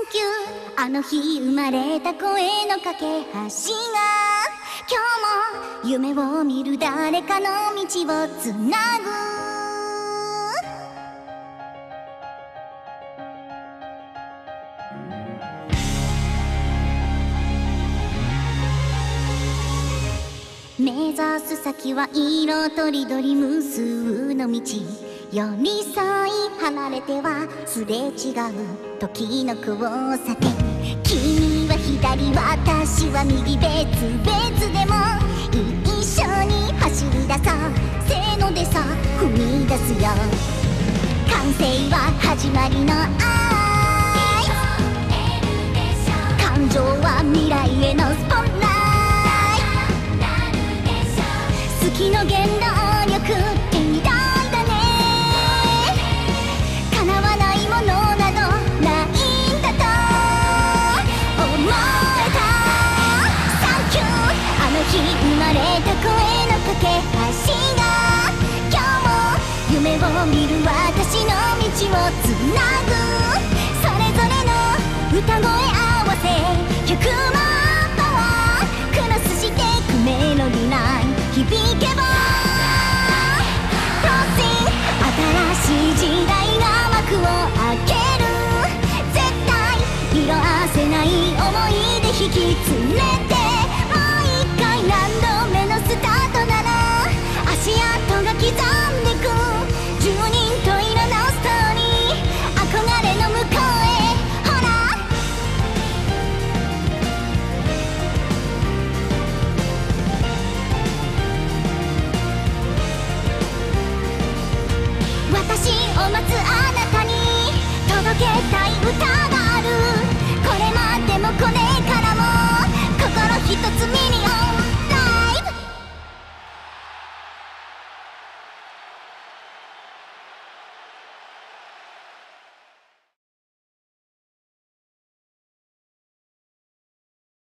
キューあの日生まれた声の架け橋が今日も夢を見る誰かの道をつなぐ目指す先は色とりどり無数の道寄り添い離れてはすれ違う時の交差点君は左私は右別々でも一緒に走り出そうせーのでさ踏み出すよ完成は始まりの愛感情は未来へのスポットライト好きの原動力って偉大だね叶わないものなどないんだと思えたサンキューあの日生まれた声の架け橋が今日も夢を見る私の道をつなぐそれぞれの歌声合わせ100万パワークロスしてくメロディライン響けば新しい時代が幕を開ける絶対色あせない想いで引き連れてもう一回何度目のスタートなら足跡が刻んでく十人十色のストーリー憧れの向こうへほら私を待つあなたに届けたい歌が